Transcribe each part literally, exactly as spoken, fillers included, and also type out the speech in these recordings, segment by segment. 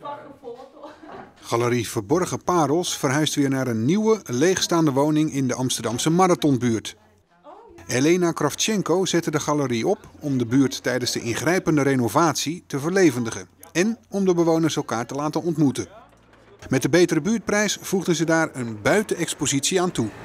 Galerie Verborgen Parels verhuist weer naar een nieuwe, leegstaande woning in de Amsterdamse Marathonbuurt. Elena Kravchenko zette de galerie op om de buurt tijdens de ingrijpende renovatie te verlevendigen en om de bewoners elkaar te laten ontmoeten. Met de betere buurtprijs voegden ze daar een buitenexpositie aan toe.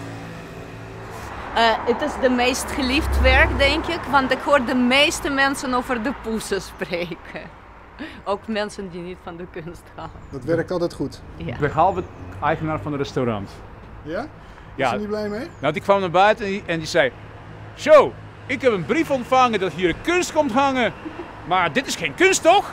Uh, het is de meest geliefd werk, denk ik, want ik hoor de meeste mensen over de poezen spreken. Ook mensen die niet van de kunst houden. Dat werkt altijd goed. Ja. Behalve eigenaar van het restaurant. Ja? Is Ja. je niet blij mee? Nou, die kwam naar buiten en die, en die zei... Zo, ik heb een brief ontvangen dat hier kunst komt hangen. Maar dit is geen kunst, toch?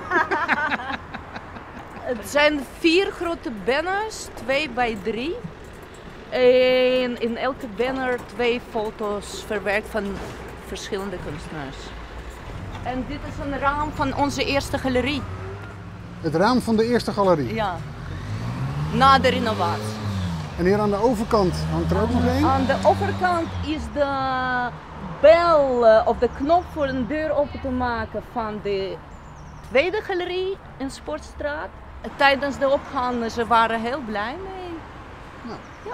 Het zijn vier grote banners, twee bij drie. En in elke banner twee foto's verwerkt van verschillende kunstenaars. En dit is een raam van onze eerste galerie. Het raam van de eerste galerie. Ja, na de renovatie. En hier aan de overkant hangt er ook nog één. Aan de overkant is de bel uh, of de knop voor een deur open te maken van de tweede galerie in Sportstraat. Tijdens de opgang, ze waren heel blij mee. Nou. Ja.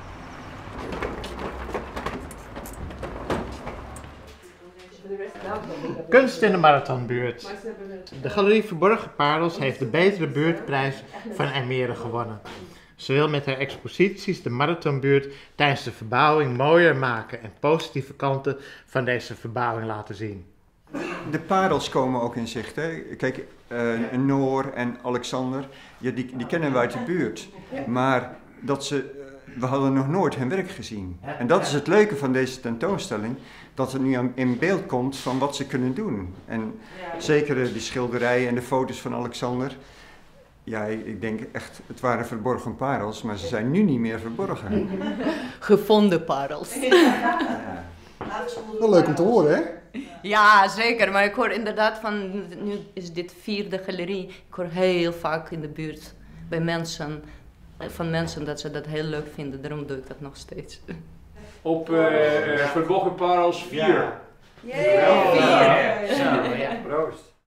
Kunst in de Marathonbuurt. De Galerie Verborgen Parels heeft de betere buurtprijs van IJmere gewonnen. Ze wil met haar exposities de Marathonbuurt tijdens de verbouwing mooier maken en positieve kanten van deze verbouwing laten zien. De parels komen ook in zicht. Hè. Kijk, uh, Noor en Alexander, ja, die, die kennen we uit de buurt. Maar dat ze, we hadden nog nooit hun werk gezien. En dat is het leuke van deze tentoonstelling, dat er nu in beeld komt van wat ze kunnen doen. En zeker de schilderijen en de foto's van Alexander. Ja, ik denk echt, het waren verborgen parels, maar ze zijn nu niet meer verborgen. Gevonden parels. Ja. Wel leuk om te horen, hè? Ja, zeker. Maar ik hoor inderdaad van, nu is dit vierde galerie. Ik hoor heel vaak in de buurt bij mensen, van mensen dat ze dat heel leuk vinden. Daarom doe ik dat nog steeds. Op uh, Verborgen Parels vier. Ja. Yeah. Zo, ja. Proost.